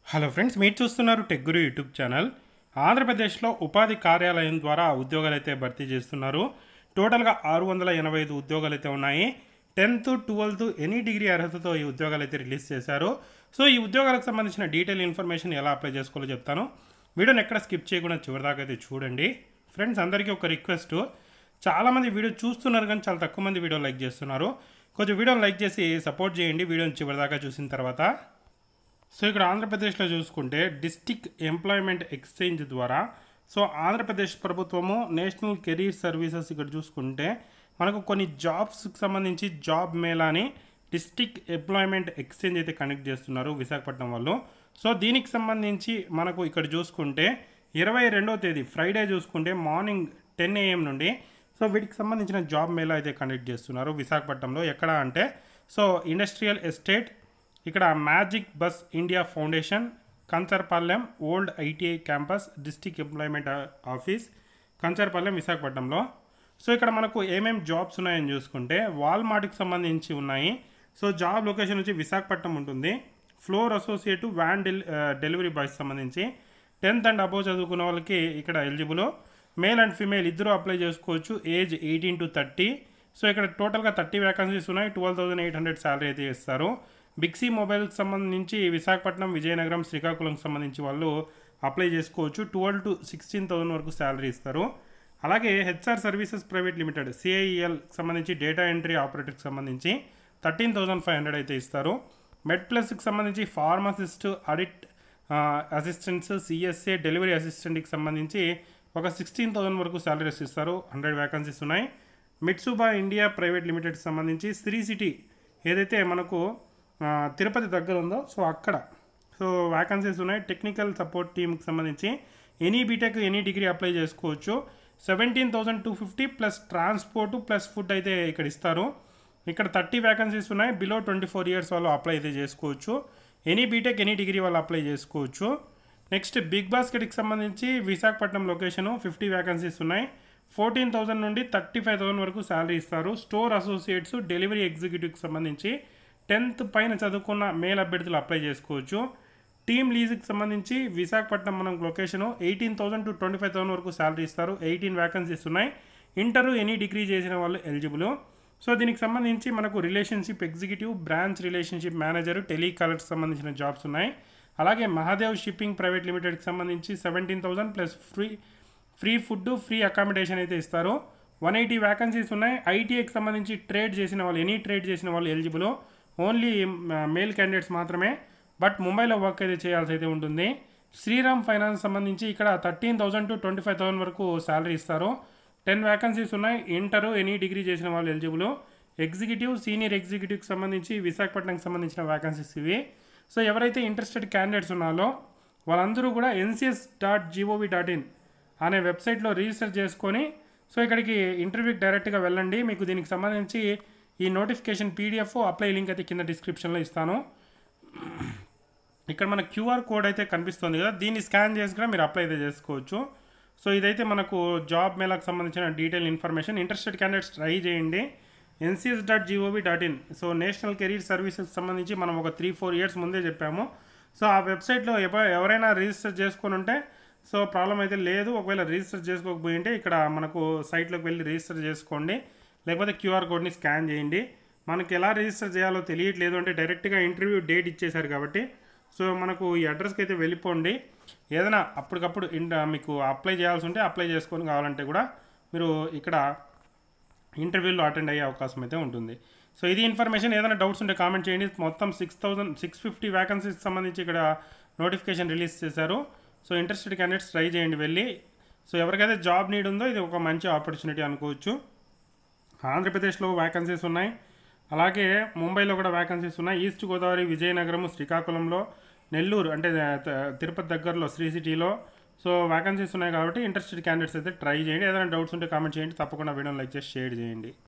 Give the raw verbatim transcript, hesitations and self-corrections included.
Hello friends, మీరు చూస్తున్నారు tech గురు YouTube channel. ఆంధ్రప్రదేశ్లో ఉపాధి కార్యాలయం ద్వారా ఉద్యోగాలు అయితే భర్తీ చేస్తున్నారు. టోటల్గా ఆరు వందల ఎనభై ఐదు ఉద్యోగాలు అయితే ఉన్నాయి. టెన్త్ ట్వెల్త్ ఎనీ డిగ్రీ అర్హతతో ఈ ఉద్యోగాలు అయితే రిలీజ్ చేశారు. సో ఈ ఉద్యోగాలకు సంబంధించిన డీటెయిల్ ఇన్ఫర్మేషన్ ఎలా అప్లై చేసుకోవాలో చెప్తాను. వీడియోని ఎక్కడ స్కిప్ చేయకుండా చివరిదాకా అయితే చూడండి. ఫ్రెండ్స్, అందరికీ ఒక రిక్వెస్ట్, చాలామంది వీడియో చూస్తున్నారు కానీ చాలా తక్కువ మంది వీడియో లైక్ చేస్తున్నారు. కొంచెం వీడియోని లైక్ చేసి సపోర్ట్ చేయండి వీడియోని చివరిదాకా చూసిన తర్వాత. సో ఇక్కడ ఆంధ్రప్రదేశ్లో చూసుకుంటే డిస్టిక్ ఎంప్లాయ్మెంట్ ఎక్స్చేంజ్ ద్వారా సో ఆంధ్రప్రదేశ్ ప్రభుత్వము నేషనల్ కెరీర్ సర్వీసెస్ ఇక్కడ చూసుకుంటే మనకు కొన్ని జాబ్స్కి సంబంధించి జాబ్ మేళాని డిస్టిక్ ఎంప్లాయ్మెంట్ ఎక్స్చేంజ్ అయితే కండక్ట్ చేస్తున్నారు విశాఖపట్నం వాళ్ళు. సో దీనికి సంబంధించి మనకు ఇక్కడ చూసుకుంటే ఇరవై రెండవ తేదీ ఫ్రైడే చూసుకుంటే మార్నింగ్ టెన్ ఏఎం నుండి సో వీటికి సంబంధించిన జాబ్ మేళా అయితే కండక్ట్ చేస్తున్నారు విశాఖపట్నంలో. ఎక్కడ అంటే సో ఇండస్ట్రియల్ ఎస్టేట్, ఇక్కడ magic bus India foundation, Kancharapalem old ITI campus, district employment office, Kancharapalem విశాఖపట్నంలో. సో ఇక్కడ మనకు ఏమేమి జాబ్స్ ఉన్నాయని చూసుకుంటే వాల్మార్ట్కి సంబంధించి ఉన్నాయి. సో జాబ్ లొకేషన్ వచ్చి విశాఖపట్నం ఉంటుంది. Floor associate van deli delivery boys సంబంధించి టెన్త్ అండ్ అబోవ్ చదువుకున్న వాళ్ళకి ఇక్కడ ఎలిజిబుల్. మేల్ అండ్ ఫీమేల్ ఇద్దరు అప్లై చేసుకోవచ్చు. Age eighteen to thirty. So ఇక్కడ టోటల్గా థర్టీ వ్యాకన్సీస్ ఉన్నాయి. Twelve thousand eight hundred salary అయితే ఇస్తారు. బిగ్సీ మొబైల్కి సంబంధించి విశాఖపట్నం, విజయనగరం, శ్రీకాకుళంకి సంబంధించి వాళ్ళు అప్లై చేసుకోవచ్చు. ట్వెల్వ్ టు సిక్స్టీన్ థౌసండ్ వరకు శాలరీ ఇస్తారు. అలాగే హెచ్ఆర్ సర్వీసెస్ ప్రైవేట్ లిమిటెడ్ సిఐఈఎల్కి సంబంధించి డేటా ఎంట్రీ ఆపరేటర్కి సంబంధించి థర్టీన్ థౌసండ్ ఫైవ్ హండ్రెడ్ అయితే ఇస్తారు. మెడ్ ప్లస్కి సంబంధించి pharmacist, audit assistants, CSA, delivery అసిస్టెంట్కి సంబంధించి ఒక సిక్స్టీన్ థౌసండ్ వరకు శాలరీస్ ఇస్తారు. హండ్రెడ్ వ్యాకన్సీస్ ఉన్నాయి. మిట్సుబా ఇండియా ప్రైవేట్ లిమిటెడ్కి సంబంధించి శ్రీ సిటీ ఏదైతే మనకు తిరుపతి దగ్గర ఉందో సో అక్కడ సో వ్యాకన్సీస్ ఉన్నాయి. టెక్నికల్ సపోర్ట్ టీమ్కి సంబంధించి any BTech any degree apply చేసుకోవచ్చు. Seventeen thousand two fifty plus transport plus food అయితే ఇక్కడ ఇస్తారు. ఇక్కడ థర్టీ వ్యాకన్సీస్ ఉన్నాయి. బిలో ట్వంటీ ఫోర్ ఇయర్స్ వాళ్ళు అప్లై అయితే చేసుకోవచ్చు. ఎనీ బీటెక్ ఎనీ డిగ్రీ వాళ్ళు అప్లై చేసుకోవచ్చు. నెక్స్ట్ బిగ్ బాస్కెట్కి సంబంధించి విశాఖపట్నం లొకేషను ఫిఫ్టీ వ్యాకన్సీస్ ఉన్నాయి. ఫోర్టీన్ థౌసండ్ నుండి థర్టీ ఫైవ్ థౌసండ్ వరకు శాలరీ ఇస్తారు. స్టోర్ అసోసియేట్స్, డెలివరీ ఎగ్జిక్యూటివ్కి సంబంధించి టెన్త్ పైన చదువుకున్న మేల్ అభ్యర్థులు అప్లై చేసుకోవచ్చు. టీమ్ లీజ్కి సంబంధించి విశాఖపట్నం మనం location eighteen thousand to twenty five thousand వరకు శాలరీ ఇస్తారు. ఎయిటీన్ వ్యాకన్సీస్ ఉన్నాయి. ఇంటర్ ఎనీ డిగ్రీ చేసిన వాళ్ళు ఎలిజిబుల్. సో దీనికి సంబంధించి మనకు relationship executive, branch relationship manager, టెలికాలర్కి సంబంధించిన జాబ్స్ ఉన్నాయి. అలాగే మహాదేవ్ షిప్పింగ్ ప్రైవేట్ లిమిటెడ్కి సంబంధించి seventeen thousand plus free free food, free accommodation అయితే ఇస్తారు. వన్ ఎయిటీ వ్యాకన్సీస్ ఉన్నాయి. ఐటీఐకి సంబంధించి ట్రేడ్ చేసిన వాళ్ళు ఎనీ ట్రేడ్ చేసిన వాళ్ళు ఎలిజిబుల్. ఓన్లీ మేల్ క్యాండిడేట్స్ మాత్రమే. బట్ ముంబైలో వర్క్ అయితే చేయాల్సి అయితే ఉంటుంది. శ్రీరామ్ ఫైనాన్స్ సంబంధించి ఇక్కడ thirteen thousand to twenty five thousand వరకు శాలరీ ఇస్తారు. టెన్ వ్యాకన్సీస్ ఉన్నాయి. ఇంటర్ ఎనీ డిగ్రీ చేసిన వాళ్ళు ఎలిజిబుల్. ఎగ్జిక్యూటివ్, సీనియర్ ఎగ్జిక్యూటివ్కి సంబంధించి విశాఖపట్నంకి సంబంధించిన వ్యాకన్సీస్ ఇవి. సో ఎవరైతే ఇంట్రెస్టెడ్ క్యాండిడేట్స్ ఉన్నారో వాళ్ళందరూ కూడా NCS dot gov dot in అనే వెబ్సైట్లో రిజిస్టర్ చేసుకొని సో ఇక్కడికి ఇంటర్వ్యూకి డైరెక్ట్గా వెళ్ళండి. మీకు దీనికి సంబంధించి ఈ నోటిఫికేషన్ పీడిఎఫ్ అప్లై లింక్ అయితే కింద డిస్క్రిప్షన్లో ఇస్తాను. ఇక్కడ మన క్యూఆర్ కోడ్ అయితే కనిపిస్తుంది కదా, దీన్ని స్కాన్ చేసి కూడా మీరు అప్లై అయితే చేసుకోవచ్చు. సో ఇదైతే మనకు జాబ్ మేళాకు సంబంధించిన detail information. Interested candidates try చేయండి. NCS dot gov dot in so national career services సంబంధించి మనం ఒక త్రీ ఫోర్ ఇయర్స్ ముందే చెప్పాము. సో ఆ వెబ్సైట్లో ఎవరైనా రిజిస్టర్ చేసుకొని ఉంటే సో ప్రాబ్లం అయితే లేదు. ఒకవేళ రిజిస్టర్ చేసుకోకపోయి ఉంటే ఇక్కడ మనకు సైట్లోకి వెళ్ళి రిజిస్టర్ చేసుకోండి. లేకపోతే క్యూఆర్ కోడ్ని స్కాన్ చేయండి. మనకి ఎలా రిజిస్టర్ చేయాలో తెలియట్లేదు అంటే డైరెక్ట్గా ఇంటర్వ్యూ డేట్ ఇచ్చేశారు కాబట్టి సో మనకు ఈ అడ్రస్కి అయితే వెళ్ళిపోండి. ఏదైనా అప్పటికప్పుడు మీకు అప్లై చేయాల్సి ఉంటే అప్లై చేసుకొని కావాలంటే కూడా మీరు ఇక్కడ ఇంటర్వ్యూలో అటెండ్ అయ్యే అవకాశం అయితే ఉంటుంది. సో ఇది ఇన్ఫర్మేషన్. ఏదైనా డౌట్స్ ఉంటే కామెంట్ చేయండి. మొత్తం six thousand six fifty vacancies సంబంధించి ఇక్కడ నోటిఫికేషన్ రిలీజ్ చేశారు. సో ఇంట్రెస్టెడ్ క్యాండిడేట్స్ ట్రై చేయండి వెళ్ళి. సో ఎవరికైతే జాబ్ నీడ్ ఉందో ఇది ఒక మంచి ఆపర్చునిటీ అనుకోవచ్చు. ఆంధ్రప్రదేశ్లో వ్యాకన్సీస్ ఉన్నాయి. అలాగే ముంబైలో కూడా వ్యాకన్సీస్ ఉన్నాయి. ఈస్ట్ గోదావరి, విజయనగరం, శ్రీకాకుళంలో, నెల్లూరు అంటే తిరుపతి దగ్గరలో శ్రీ సిటీలో సో వ్యాకన్సీస్ ఉన్నాయి కాబట్టి ఇంట్రెస్టెడ్ క్యాండిడేట్స్ అయితే ట్రై చేయండి. ఏదైనా డౌట్స్ ఉంటే కామెంట్ చేయండి. తప్పకుండా వీడియోని లైక్ చేసి షేర్ చేయండి.